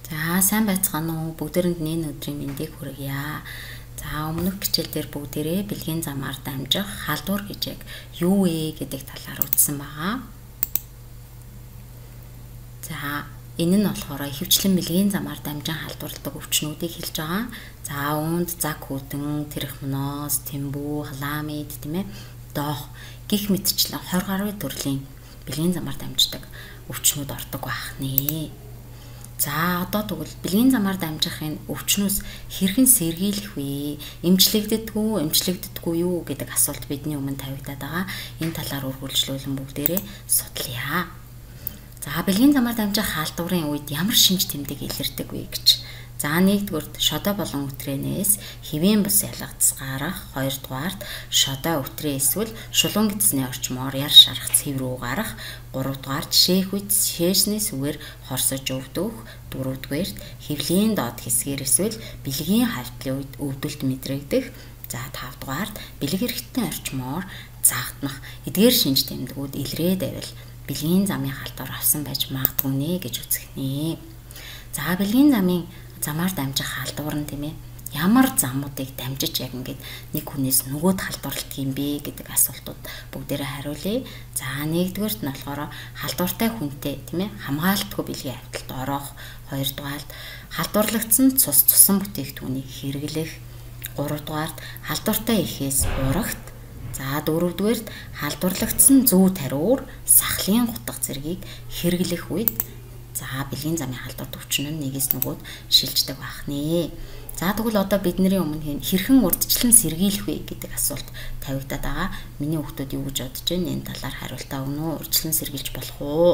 За сайн байцгаана уу? Бүгдээрэнд нэг өдрийн мэндийг хүргье. За өмнөх хичээл дээр бүгдээрээ бэлгийн замаар дамжих халдвар гэж яг юу вэ гэдэг талаар үзсэн байгаа. За энэ нь болохоор ихэвчлэн бэлгийн замаар дамжин халдварладаг өвчнүүдийг хэлж байгаа. За үүнд заг хүдэн, тэрхмноз, тэмбүү, халамид тийм ээ доох гих мэтчлэн 20 гаруй төрлийн бэлгийн замаар дамждаг өвчнүүд ордог байх нэ. За одоо тэгвэл бэлгийн замаар дамжихын өвчнөөс хэрхэн сэргийлэх вэ? Эмчлэгддэггүй юу гэдэг асуулт бидний өмнө тавигдаад байгаа. Энэ талаар үргэлжлүүлэн бүгдээрээ судлая. За бэлгийн замаар дамжих халдварын үед ямар шинж тэмдэг илэрдэг вэ гэж. За нэгдүгürt шодоо болон өтрэнээс хэвийн бус ялгадс гарах, хоёрдугаарт шодоо өтрээ эсвэл шулуун гидсний орчмоор яр шарах цэв рүү гарах, гуравдугаарт шээх үед шээснээс үгээр хорсож өвдөх, дөрөвдүгээрт хэвлийн доод хэсгээр эсвэл бэлгийн хавтлын үед өвдөлт мэдрэгдэх, за тавдугаарт бэлэг эрхтний орчмоор загтнах эдгээр шинж тэмдгүүд илрээд байвал бэлгийн замын халдвар авсан байж магадгүй нэ гэж үзэх нэ. За бэлгийн замаар дамжих халдвар нь тийм ээ ямар замуудыг дамжиж яг ингээд нэг хүнээс нөгөөд халдварлах юм бэ гэдэг асуултууд бүгдээрээ хариулъя. За нэгдүгээрт нь болохоор халдвартай хүнтэй тийм ээ хамгаалтгүй бэлгийн хавталд орох, хоёрдугаарт халдварлагдсан цусан бүтээгдэхүүнийг хэрэглэх, гуравдугаарт халдвартай эхээс урагт, за дөрөвдүгээрт халдварлагдсан зүү тариур, сахлын гутга зэргийг хэрэглэх үед за бэлгийн замын халдвар өвчин нь нэгээс нөгөөд шилждэг байх нэ. За тэгвэл одоо бидний өмнө хэрхэн урьдчилан сэргийлэх вэ гэдэг асуулт тавигдаад байгаа. Миний хүүхдүүд юу гэж бодож байна? Энэ талаар хариултаа өгнө үү? Урьдчилан сэргийлж болох уу?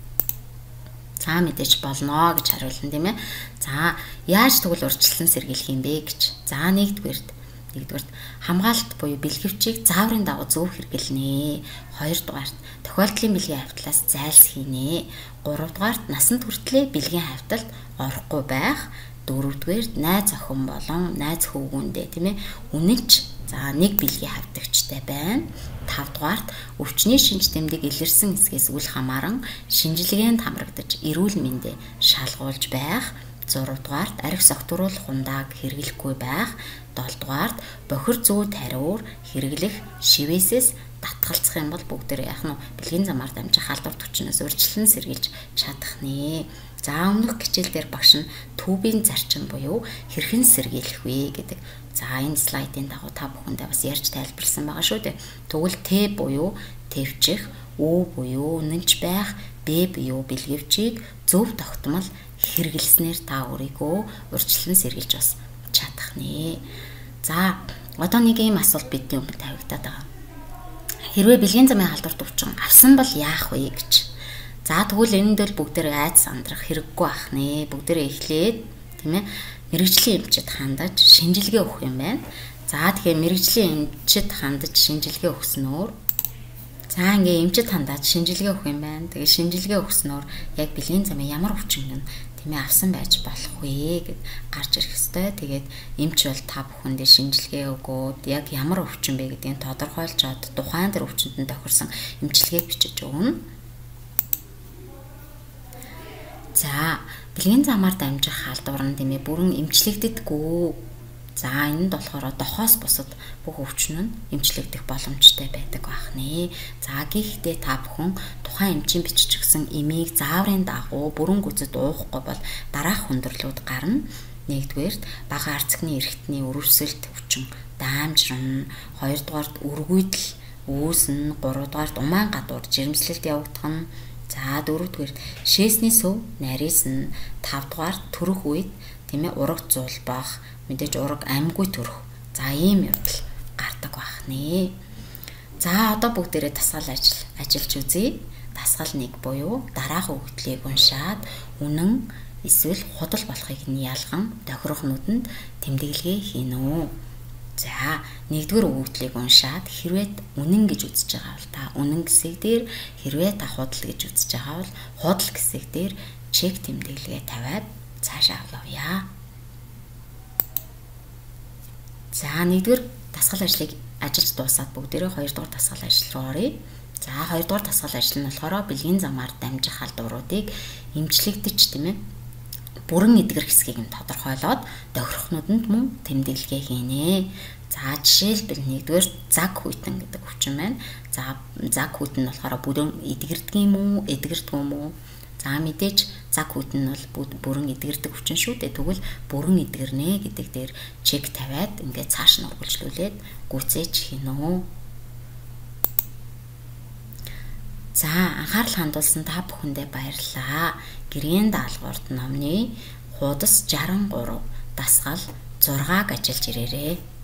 За мэдээж болно гэж хариулна тийм ээ. За яаж тэгвэл урьдчилан сэргийлэх юм бэ гэж. За нэгдүгээрт хамгаалалт буюу бэлгэвчийг зааврын дагуу зөв хэрэглэнэ. Хоёрдугаарт тохиолдлын бэлгийн хавтлаас зайлсхийнэ. Гуравдугаарт насанд хүртлээр бэлгийн хавталд орохгүй байх. Дөрөвдүгээрт найз охин болон найз хөвгүүндээ тийм ээ үнэнч за нэг бэлгийн хавтагчтай байна. Тавдугаарт өвчний шинж тэмдэг илэрсэн хэсгээс үл хамааран шинжилгээнд хамрагдаж эрүүл мэндэ шалгуулж байх. 6-дугаарт арх согтруулах ундааг хэрэглэхгүй байх. 7-дугаарт бохир зүү тариур хэрэглэх шивээсээс татгалзах юм бол бүгдээр яах нь бэлгийн замаар дамжих халдвар өвчнөөс урьдчилан сэргийлж чадах нэ. За өмнөх хичээл дээр багш нь түүбийн зарчим буюу хэрхэн сэргийлэх вэ гэдэг. За энэ слайдын дагуу та бүхэндээ бас ярьж тайлбарсан байгаа шүү дээ. Тэгвэл Т буюу төвчих, Ү буюу үнэнч байх, Б буюу бэлгэвчийг зөв тогтмол хэрэглэснээр та өөрийгөө урьдчилан сэргийлж бас чадах нэ. За одоо нэг ийм асуулт бидний өмнө тавигдаад байгаа. Хэрвээ бэлгийн замын халдвар өвчин авсан бол яах вэ гэж. За тэгвэл энэ дээр бүгдээрээ айц сандрах хэрэггүй байх нэ. Бүгдээрээ эхлээд тийм ээ мэрэгжлийн эмчид хандаж шинжилгээ өгөх юм байна. За тэгэхээр мэрэгжлийн эмчид хандаж шинжилгээ өгснөөр за ингээ эмчид хандаж шинжилгээ өгөх юм байна. Тэгээ шинжилгээ өгснөөр яг бэлгийн замын ямар өвчин юм тийм ээ авсан байж болох вэ гэд гарч ирэх ёстой. Тэгээд эмч бол та бүхэндээ шинжилгээ өгөөд яг ямар өвчин бэ гэдгийг тодорхойлж чад тухайн тэр өвчнөд нь тохирсон эмчилгээг бичиж өгнө. За бэлгийн замаар дамжих халдвар нь тийм ээ бүрэн эмчлэгддэггүй. За энэ нь болохоор дохоос бусад бүх өвчин нь эмчлэгдэх боломжтой байдаг байх нэ. За гэхдээ та бүхэн тухайн эмчийн биччихсэн эмийг зааврын дагуу бүрэн гүйцэд уухгүй бол дараах хүндрэлүүд гарна. Нэгдүгээрт бага арцгны эрхтний өрөвсөлт өвчин даамжирна, хоёрдугаарт өргүйдэл үүснэ, гуравдугаарт умаан гадуур жирэмслэлт явагдах нь, за дөрөвдүгээрт шээсний сөв нарийнсан, тавдугаарт төрөх үед тийм ээ ураг зулбах, мэдээж ураг амьгүй төрөх. За ийм явдал гардаг байх нэ. За одоо бүгдээрээ дасгал ажиллаж үзье. Дасгал 1 буюу дараах өгөгдлийг уншаад үнэн эсвэл худал болохыг нь ялган тохирох нүдэнд тэмдэглэгээ хийнэ. За нэгдүгээр өгөгдлийг уншаад хэрвээ үнэн гэж үзэж байгаа бол та үнэн гэсэг дээр, хэрвээ та худал гэж үзэж байгаа бол худал гэсэг дээр чек тэмдэглэгээ тавиад цаашаа явъя. За нэгдүгээр дасгал ажлыг ажиллаж дуусаад бүгдээрээ хоёрдугаар дасгал ажил руу оръё. За хоёрдугаар дасгал ажил нь болохоор бэлгийн замаар дамжих халдваруудыг эмчлэгдэж тийм ээ бүрэн эдгэр хэсгийг нь тодорхойлоод тохирохнууданд мөн тэмдэглэгээ хийнэ. За жишээлбэл нэгдүгээр цаг хүйтэн гэдэг өвчин байна. За цаг хүйтэн нь болохоор бүрэн эдгэрдэг юм уу, эдгэрдэг юм уу? За мэдээж цаг хүйтэн нь бол бүрэн эдгэрдэг өвчин шүү дээ. Тэгвэл бүрэн эдгэрнэ гэдэг дээр чек тавиад ингээд цааш нь үргэлжлүүлээд гүйцээж хийнэ. За анхаарал хандуулсан та бүхэндээ баярлалаа. Гэрийн даалгаварт номны хуудас 63 дасгал 6-г ажиллаж ирээрэй.